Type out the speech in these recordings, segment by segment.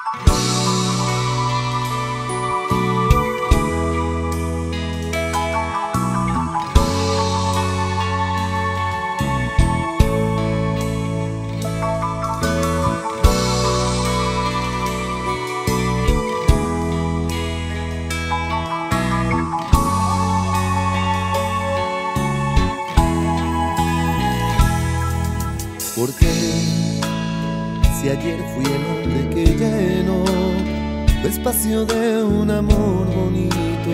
Porque si ayer fui el hombre que llenó el espacio de un amor bonito,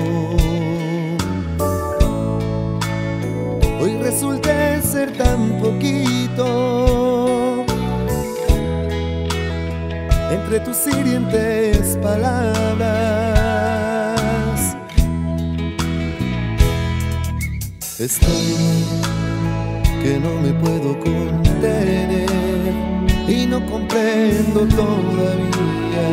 hoy resulté ser tan poquito entre tus hirientes palabras. Estoy que no me puedo contener y no comprendo todavía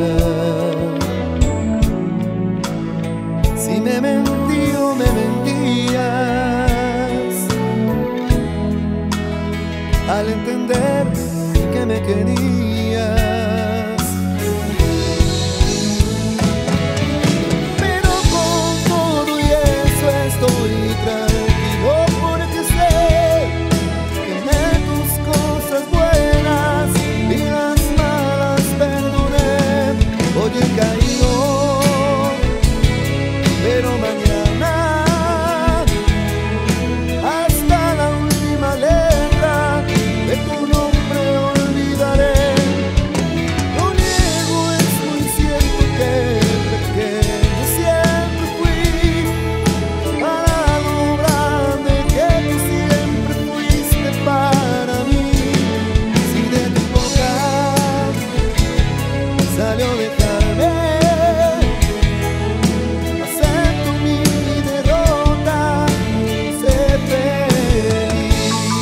si me mentí o me mentías al entender que me querías. Pero con todo y eso estoy tranquilo, porque sé que de tus cosas buenas y las malas perdoné. Hoy he caído, pero mañana hasta la última letra de tu nombre olvidaré. Lo niego, es muy cierto que pequeño siempre fui para lo grande que tú siempre fuiste para mí. Si de tu boca salió dejarme, acepto mi derrota, sé feliz.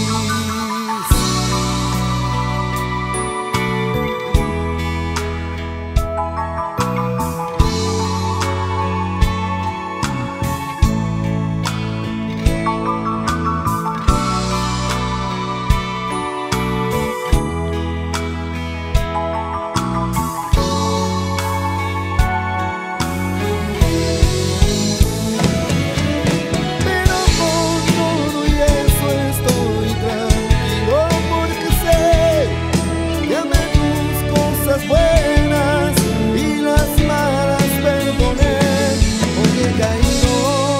Pero con todo y eso estoy tranquilo, porque sé que amé tus cosas buenas y las malas perdoné. Hoy he caído,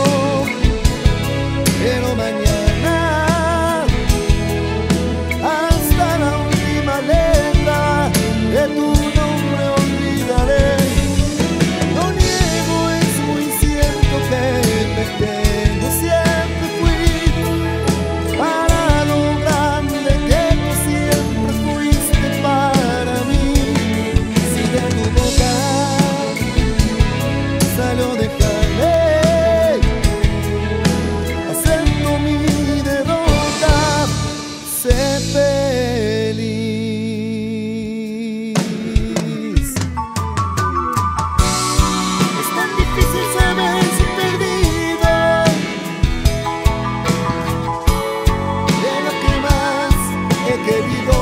pero mañana hasta la última letra de tu nombre olvidaré. Lo niego, es muy cierto que pequeño siempre fui para lo grande que tú siempre fuiste para mí. Si de tu boca salió dejarme, acepto mi derrota, sé feliz. Es tan difícil saberse perdido de lo que más he querido.